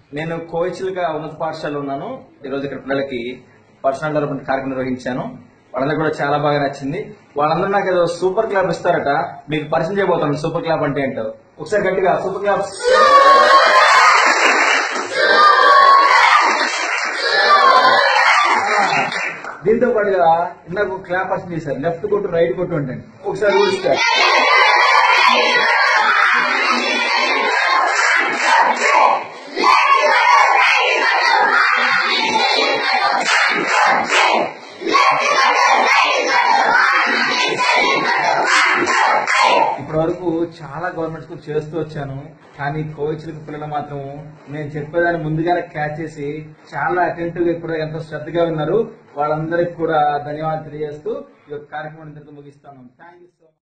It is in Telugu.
నేను కోయిచిలుగా ఉన్నత పాఠశాలలో ఉన్నాను. ఈరోజు ఇక్కడ పిల్లలకి పర్సనల్ డెవలప్మెంట్ కార్యక్రమం నిర్వహించాను. వాళ్ళందరూ కూడా చాలా బాగా నచ్చింది. వాళ్ళందరూ నాకు ఏదో సూపర్ క్లాప్ ఇస్తారట. మీకు పరిచయం చేయబోతాను సూపర్ క్లాప్ అంటే ఏంటో. ఒకసారి గట్టిగా సూపర్ క్లాప్. దీంతో పాటుగా ఇందాక క్లాప్ పరిచయం చేశారు. లెఫ్ట్ కొట్టు రైట్ కొట్టు అంటే ఒకసారి ఊడిస్తారు. ఇప్పటి వరకు చాలా గవర్నమెంట్ స్కూల్ చేస్తూ వచ్చాను. కానీ కోయిచిలుక పిల్లలు మాత్రం నేను చెప్పేదాన్ని ముందుగానే క్యాచ్ చేసి చాలా అటెంటివ్ గా ఇప్పుడు ఎంతో శ్రద్ధగా ఉన్నారు. వాళ్ళందరికీ కూడా ధన్యవాదాలు తెలియజేస్తూ ఈ కార్యక్రమం ఇంతటితో ముగిస్తాను. Thank you so much.